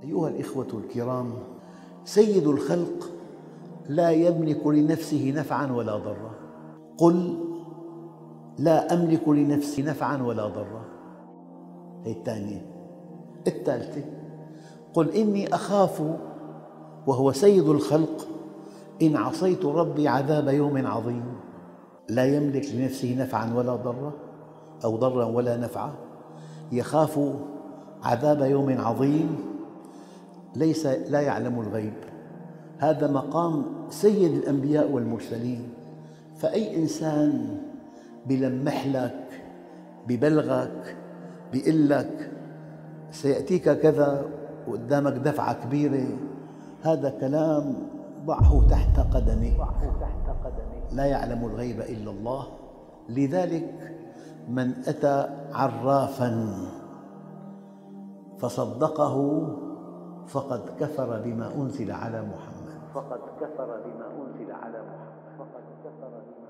أيها الإخوة الكرام، سيد الخلق لا يملك لنفسه نفعاً ولا ضراً. قل لا أملك لنفسي نفعاً ولا ضراً. هي الثانية. الثالثة، قل إني أخاف، وهو سيد الخلق، إن عصيت ربي عذاب يوم عظيم. لا يملك لنفسه نفعاً ولا ضراً، أو ضراً ولا نفعاً، يخاف عذاب يوم عظيم. لا يعلم الغيب. هذا مقام سيد الأنبياء والمرسلين. فأي إنسان بيلمح لك، ببلغك، بيقول لك سيأتيك كذا وقدامك دفعة كبيرة، هذا كلام ضعه تحت قدمك. لا يعلم الغيب إلا الله. لذلك من أتى عرافاً فصدقه فقد كفر بما أنزل على محمد.